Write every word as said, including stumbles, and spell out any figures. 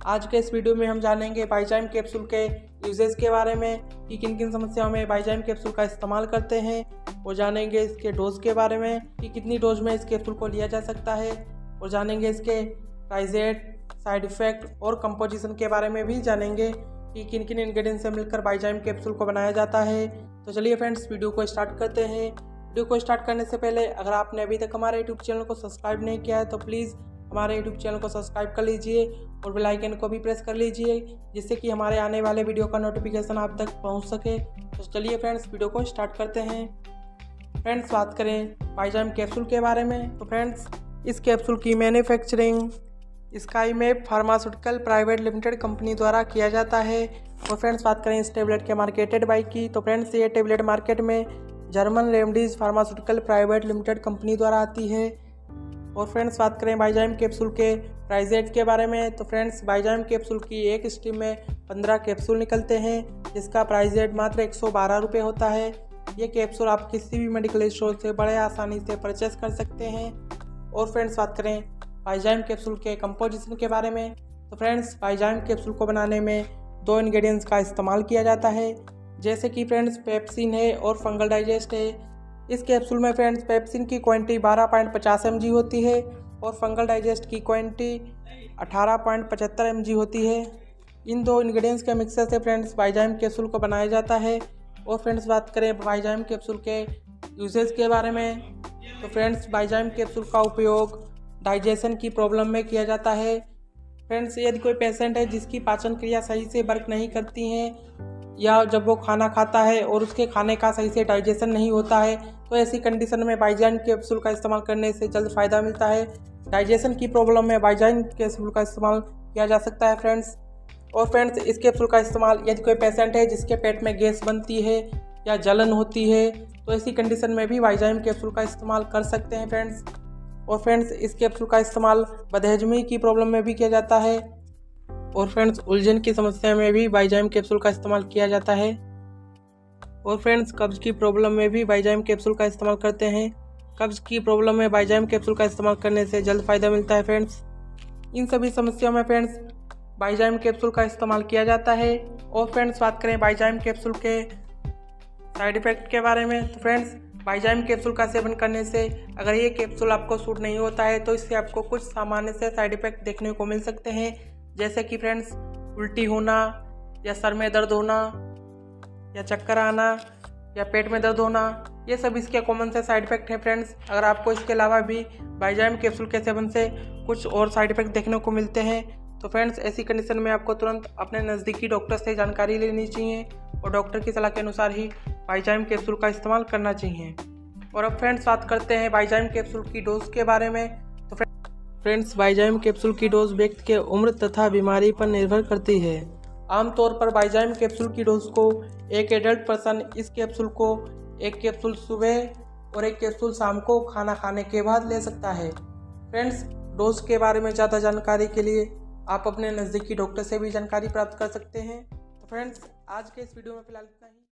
आज के इस वीडियो में हम जानेंगे बाइजाइम कैप्सूल के यूजेस के बारे में कि किन किन समस्याओं में बाइजाइम कैप्सूल का इस्तेमाल करते हैं, और जानेंगे इसके डोज के बारे में कि कितनी डोज में इस कैप्सूल को लिया जा सकता है, और जानेंगे इसके प्राइस रेट, साइड इफ़ेक्ट और कंपोजिशन के बारे में भी जानेंगे कि किन किन इंग्रेडिएंट्स से मिलकर बाइजाइम कैप्सूल को बनाया जाता है। तो चलिए फ्रेंड्स, वीडियो को स्टार्ट करते हैं। वीडियो को स्टार्ट करने से पहले अगर आपने अभी तक हमारे यूट्यूब चैनल को सब्सक्राइब नहीं किया है तो प्लीज़ हमारे यूट्यूब चैनल को सब्सक्राइब कर लीजिए और बेल आइकन को भी प्रेस कर लीजिए, जिससे कि हमारे आने वाले वीडियो का नोटिफिकेशन आप तक पहुंच सके। तो चलिए फ्रेंड्स, वीडियो को स्टार्ट करते हैं। फ्रेंड्स, बात करें बाइजाइम कैप्सूल के बारे में तो फ्रेंड्स, इस कैप्सूल की manufacturing Skymap pharmaceutical private limited company द्वारा किया जाता है। और फ्रेंड्स, बात करें इस टेबलेट के मार्केटेड बाई की तो फ्रेंड्स, ये टेबलेट मार्केट में German remedies pharmaceutical private limited company द्वारा आती है। और फ्रेंड्स, बात करें बाइजाइम कैप्सूल के प्राइस रेट के बारे में तो फ्रेंड्स, बाइजाइम कैप्सूल की एक स्ट्रीम में पंद्रह कैप्सूल निकलते हैं, जिसका प्राइस रेट मात्र एक सौ बारह रुपये होता है। ये कैप्सूल आप किसी भी मेडिकल स्टोर से बड़े आसानी से परचेस कर सकते हैं। और फ्रेंड्स, बात करें बाइजाइम कैप्सूल के कंपोजिशन के बारे में तो फ्रेंड्स, बाइजाइम कैप्सूल को बनाने में दो इंग्रेडिएंट्स का इस्तेमाल किया जाता है, जैसे कि फ्रेंड्स पेप्सिन है और फंगल डाइजेस्ट है। इस कैप्सूल में फ्रेंड्स पेप्सिन की क्वांटिटी बारह पॉइंट पचास एम जी होती है और फंगल डाइजेस्ट की क्वांटिटी अठारह पॉइंट पचहत्तर एम जी होती है। इन दो इंग्रेडिएंट्स के मिक्सर से फ्रेंड्स बाइजाइम कैप्सूल को बनाया जाता है। और फ्रेंड्स, बात करें बाइजाइम कैप्सूल के यूजेस के बारे में तो फ्रेंड्स, बाइजाइम कैप्सूल का उपयोग डाइजेशन की प्रॉब्लम में किया जाता है। फ्रेंड्स, यदि कोई पेशेंट है जिसकी पाचन क्रिया सही से वर्क नहीं करती हैं, या जब वो खाना खाता है और उसके खाने का सही से डाइजेशन नहीं होता है, तो ऐसी कंडीशन में बाइजाइम कैप्सूल का इस्तेमाल करने से जल्द फ़ायदा मिलता है। डाइजेशन की प्रॉब्लम में बाइजाइम कैप्सूल का इस्तेमाल किया जा सकता है फ्रेंड्स। और फ्रेंड्स, इस कैप्सूल का इस्तेमाल यदि कोई पेशेंट है जिसके पेट में गैस बनती है या जलन होती है, तो ऐसी कंडीशन में भी बाइजाइम कैप्सूल का इस्तेमाल कर सकते हैं फ्रेंड्स। और फ्रेंड्स, इस कैप्सूल का इस्तेमाल बदहजमी की प्रॉब्लम में भी किया जाता है। और फ्रेंड्स, उलझन की समस्या में भी बाइजाइम कैप्सूल का इस्तेमाल किया जाता है। और फ्रेंड्स, कब्ज़ की प्रॉब्लम में भी बाइजाइम कैप्सूल का इस्तेमाल करते हैं। कब्ज़ की प्रॉब्लम में बाइजाइम कैप्सूल का इस्तेमाल करने से जल्द फ़ायदा मिलता है फ्रेंड्स। इन सभी समस्याओं में फ्रेंड्स बाइजाइम कैप्सूल का इस्तेमाल किया जाता है। और फ्रेंड्स, बात करें बाइजाइम कैप्सूल के साइड इफ़ेक्ट के बारे में तो फ्रेंड्स, बाइजाइम कैप्सूल का सेवन करने से अगर ये कैप्सूल आपको सूट नहीं होता है तो इससे आपको कुछ सामान्य से साइड इफ़ेक्ट देखने को मिल सकते हैं, जैसे कि फ्रेंड्स उल्टी होना, या सर में दर्द होना, या चक्कर आना, या पेट में दर्द होना। ये सब इसके कॉमन से साइड इफ़ेक्ट हैं फ्रेंड्स। अगर आपको इसके अलावा भी बाइजाइम कैप्सूल के सेवन से कुछ और साइड इफ़ेक्ट देखने को मिलते हैं तो फ्रेंड्स, ऐसी कंडीशन में आपको तुरंत अपने नज़दीकी डॉक्टर से जानकारी लेनी चाहिए और डॉक्टर की सलाह के अनुसार ही बाइजाइम कैप्सूल का इस्तेमाल करना चाहिए। और अब फ्रेंड्स, बात करते हैं बाइजाइम कैप्सूल की डोज के बारे में तो फ्रेंड्स, बाइजाइम कैप्सूल की डोज व्यक्ति के उम्र तथा बीमारी पर निर्भर करती है। आमतौर पर बाइजाइम कैप्सूल की डोज को एक एडल्ट पर्सन इस कैप्सूल को एक कैप्सूल सुबह और एक कैप्सूल शाम को खाना खाने के बाद ले सकता है। फ्रेंड्स, डोज के बारे में ज़्यादा जानकारी के लिए आप अपने नज़दीकी डॉक्टर से भी जानकारी प्राप्त कर सकते हैं। तो फ्रेंड्स, आज के इस वीडियो में फिलहाल इतना ही।